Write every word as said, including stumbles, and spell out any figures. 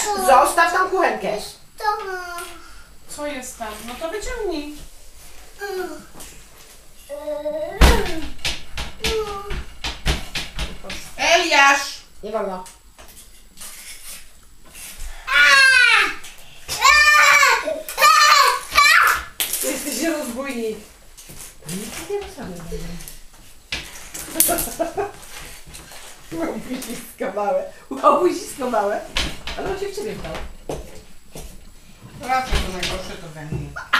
Zostaw tą kuchenkę. Co jest tam? No to wyciągnij. Eliasz! Nie wolno. Jesteś rozbójnik. Nic nie rozumiem. Łabuzisko małe. Łabuzisko małe. Ale on się w ciebie wdał. Raczej to najgorsze to we mnie.